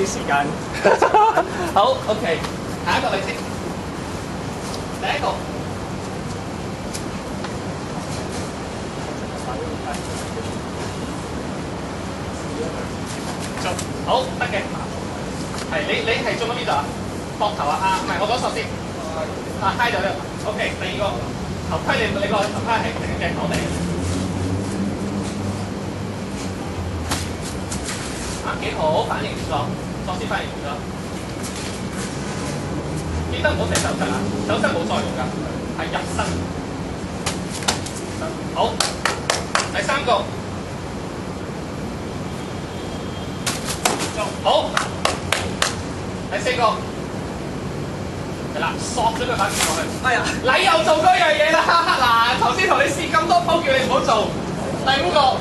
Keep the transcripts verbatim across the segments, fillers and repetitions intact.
時間。 好 ，OK， 下一個你先，第一個。好，得嘅。係你你係中咗邊度啊？膊頭啊？啊，唔係，我講錯先。啊，揩咗呢個。OK， 第二個頭盔你你個頭盔係成隻口地。啊，幾好，反應唔錯，作先反應唔錯。記得唔好成手勢啊，手勢冇作用㗎，係入身。好，第三個。好，第四個，係啦，索咗佢把劍落去。哎呀，你又做嗰樣嘢啦！嗱，頭先同你試咁多鋪，叫你唔好做。第五個，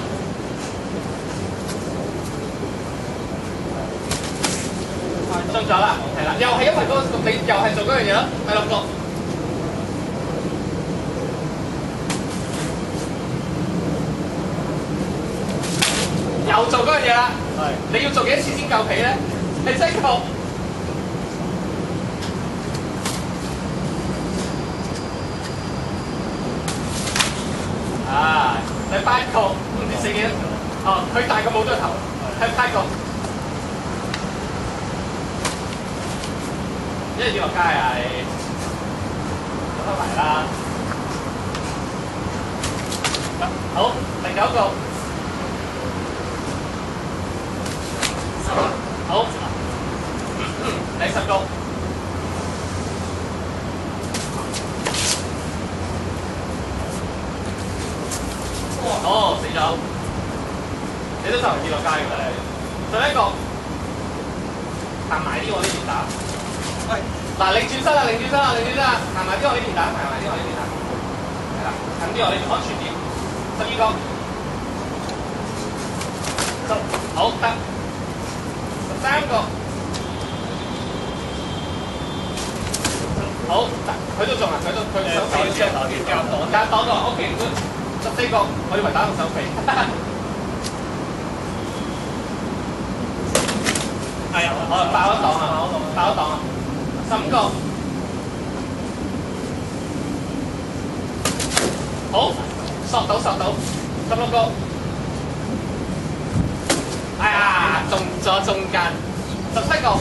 中咗啦，係啦，又係因為嗰、那個你又係做嗰樣嘢咯。第六個，又做嗰樣嘢啦。係，你要做幾多次先夠皮咧？第七個，啊，第八個，唔知死幾多？哦，佢大過冇咗頭，第八個，一日要落街係開埋啦。好，第九個。好，第十個，哦，死咗，你都就嚟跌落街㗎啦！第一個，行埋啲我呢邊打，喂，嗱，擰轉身啦，擰轉身啦，擰轉身啦，行埋啲我呢邊打，行埋啲我呢邊打，係啦，近啲我呢邊安全啲。十二個，好得。三個，好，佢都中啦，佢都佢手臂先，夾擋夾擋咗 ，OK， 十四個，我以為打到手臂。係啊，我爆咗檔啊，爆咗檔啊，十五個，好，索到索到，十六個。哎呀，中咗中間，十七個。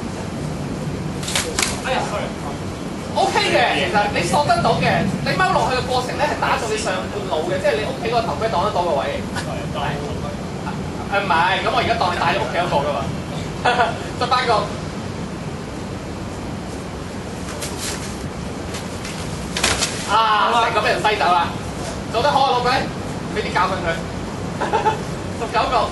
哎呀 ，sorry。O K 嘅，其實你索得到嘅，你踎落去嘅過程咧係打中你上半腦嘅，即係你屋企個頭盔擋得到個位。係。誒唔係，咁我而家當你戴咗屋企一個㗎嘛。十八個。啊！成個俾人篩走啦，做得好啊，老鬼，俾啲教訓佢。十九個。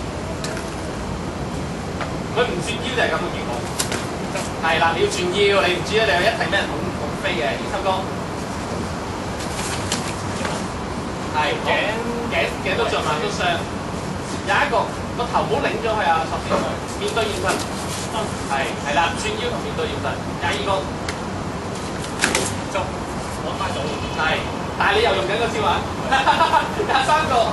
佢唔轉腰就係咁嘅結果，係啦，你要轉腰，你唔轉咧，你一定俾人拱拱飛嘅。二十個，係頸頸頸都着埋都傷，有一個個頭唔好擰咗佢啊，索先面對現實，係係啦，轉腰同面對現實。廿二個，中，攞翻到，係，但係你又用緊個招啊，廿三個。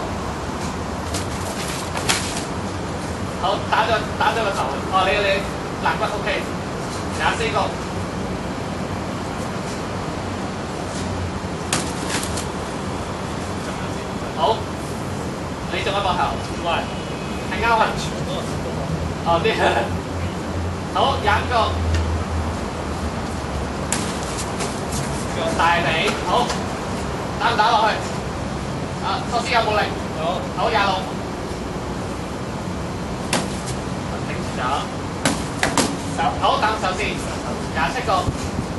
好，打咗打咗個頭，哦，你你肋骨 O K， 廿四個，好，你中咗膊頭，喂，係啱啊，哦啲，好廿五個，大髀，好，打唔打落去？啊，索斯有冇力？好，好廿六。手，手好等手先，廿七個，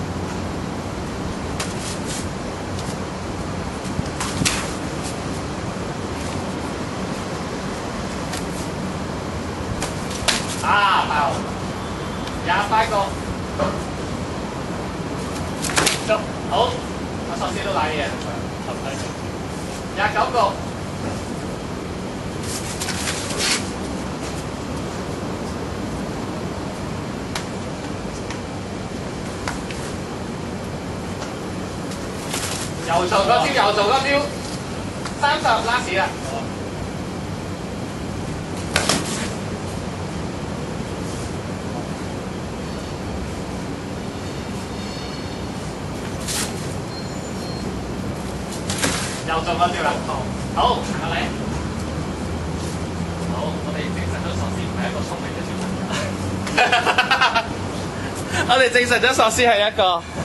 啊爆，廿八個，中，好，我首先都賴嘢，廿九個。又做嗰招，又做嗰招，三十 last 啦。 又中咗招啦。好，行下嚟。好，我哋證實咗索斯唔係一個聰明嘅小朋友。我哋證實咗索斯係一個